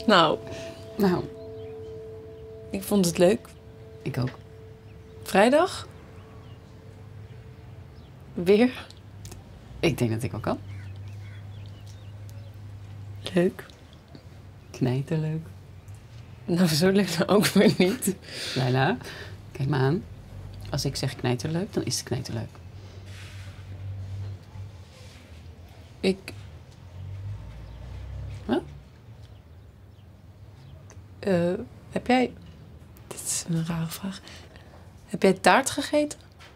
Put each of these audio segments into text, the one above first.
Nou, Nou, ik vond het leuk. ik ook. Vrijdag? Weer? Ik denk dat ik wel kan. Leuk. Knijterleuk. Nou, zo leuk nou ook weer niet. Laila, kijk me aan. Als ik zeg knijterleuk, dan is het knijterleuk. Ik... Wat? Heb jij... Dit is een rare vraag. Heb jij taart gegeten?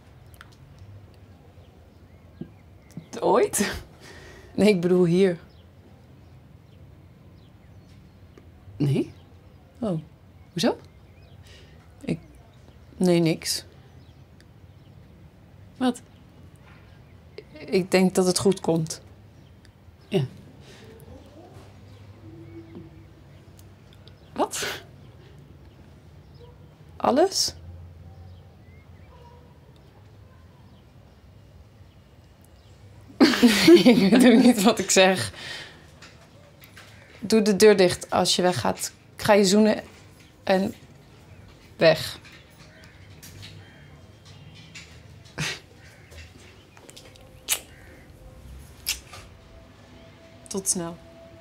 Ooit? Nee, ik bedoel hier. Nee. Oh, Hoezo? nee, niks. Wat? Ik denk dat het goed komt. Ja. Wat? Alles? Ik weet ook niet wat ik zeg. Doe de deur dicht als je weggaat. Ik ga je zoenen en weg. Tot snel.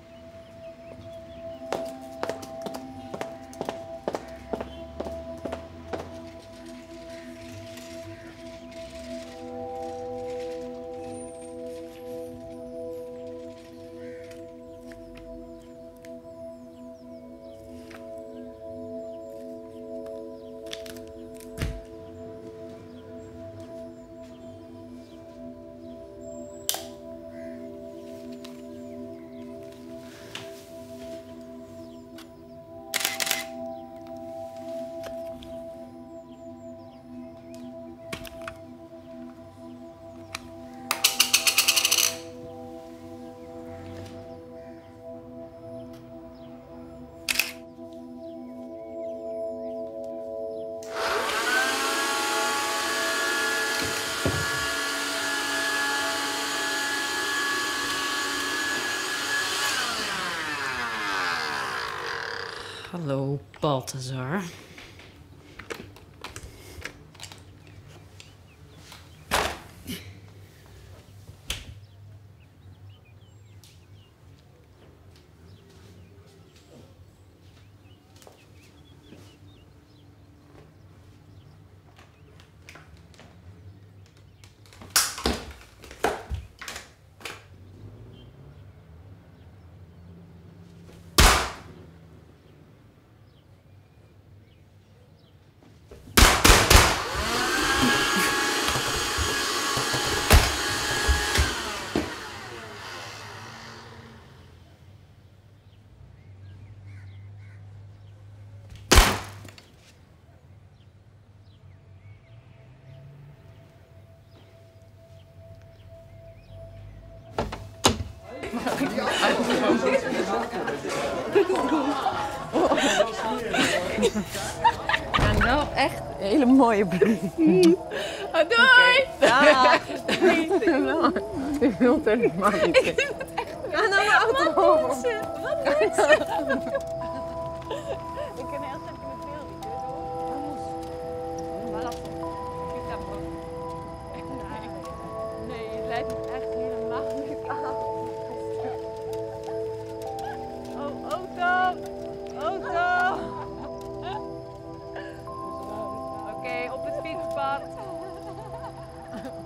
Hallo, Balthazar. Ja, nou echt een hele mooie bloem. Doei! Ja. Ik wil het helemaal niet. Ga nou maar achterom. Ik ken heel stuk met veel niet, dus nee, het lijkt me echt helemaal niet aan. Oh, auto! Auto! Oké, op het fietspad.